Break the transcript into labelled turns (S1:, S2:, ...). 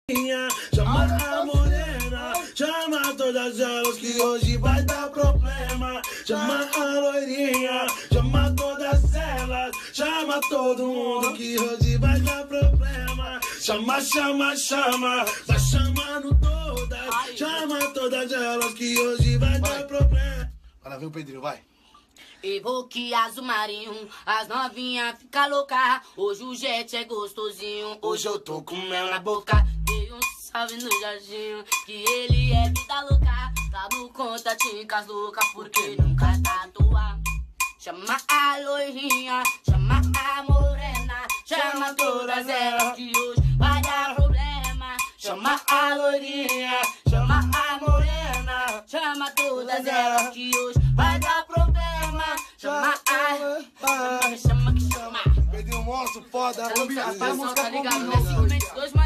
S1: Chama a morena, chama todas elas que hoje vai dar problema. Chama a loirinha, chama todas elas, chama todo mundo que hoje vai dar problema. Chama, chama, chama, tá chamando todas, chama todas elas que hoje vai dar problema. Vai lá, vem o Pedrinho, vai.
S2: Evoque azul marinho, as novinhas fica louca. Hoje o jet é gostosinho, hoje eu tô com mel na boca. Dei um salve no Jorginho, que ele é vida louca. Tá no contatinho com as loucas, porque nunca tá à toa. Chama a loirinha, chama a morena, chama todas elas que hoje vai dar problema. Chama a loirinha, chama a morena, chama todas elas que hoje vai dar problema. Chama a... Chama que chama.
S1: Pedrinho monstro, foda.
S2: Tá ligado, né? 5 2